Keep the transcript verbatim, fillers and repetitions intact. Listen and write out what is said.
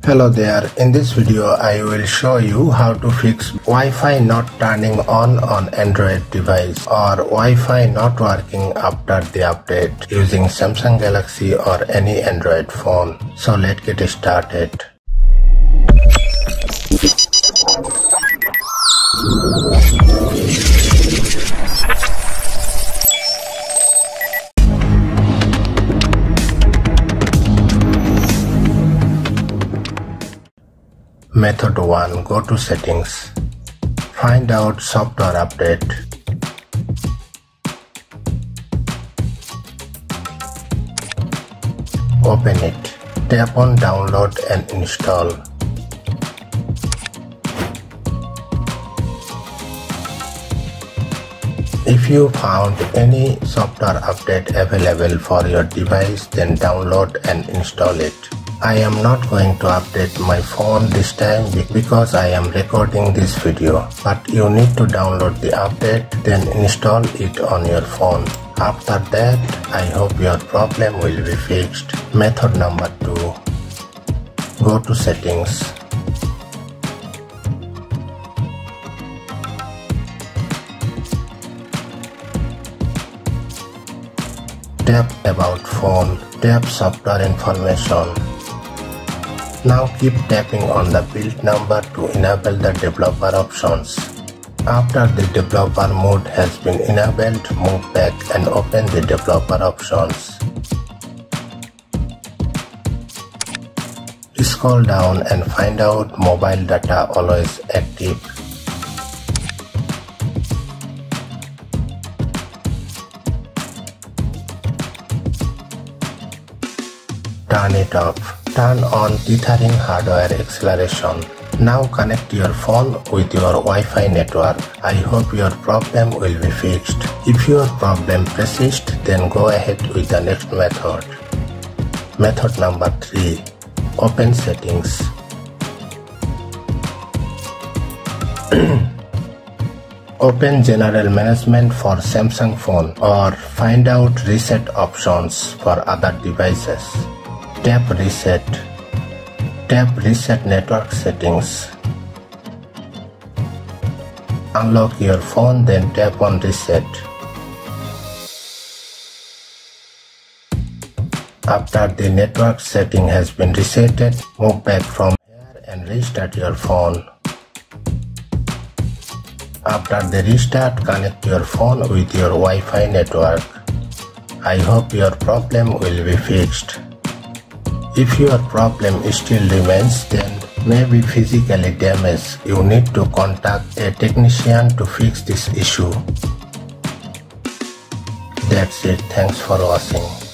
Hello there, in this video I will show you how to fix Wi-Fi not turning on on Android device or Wi-Fi not working after the update using Samsung Galaxy or any Android phone. So let's get started. Method one. Go to settings. Find out software update. Open it. Tap on download and install. If you found any software update available for your device, then download and install it. I am not going to update my phone this time because I am recording this video, but you need to download the update, then install it on your phone. After that, I hope your problem will be fixed. Method number two. Go to settings. Tap about phone. Tap software information. Now keep tapping on the build number to enable the developer options. After the developer mode has been enabled, move back and open the developer options. Scroll down and find out mobile data always active. Turn it off. Turn on tethering hardware acceleration. Now connect your phone with your Wi-Fi network. I hope your problem will be fixed. If your problem persists, then go ahead with the next method. Method number three. Open settings. Open general management for Samsung phone or find out reset options for other devices. Tap reset. Tap reset network settings. Unlock your phone, then tap on reset. After the network setting has been resetted, move back from here and restart your phone. After the restart, connect your phone with your Wi-Fi network. I hope your problem will be fixed. If your problem still remains, then maybe physically damaged, you need to contact a technician to fix this issue. That's it. Thanks for watching.